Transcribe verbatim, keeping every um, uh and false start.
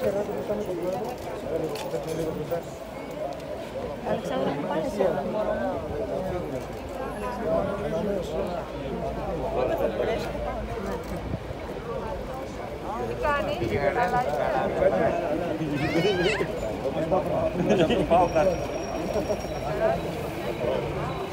Αλεξάνδρα, μου πάνε σε ένα μωρό μου. Τι κάνεις? Καλά είσαι.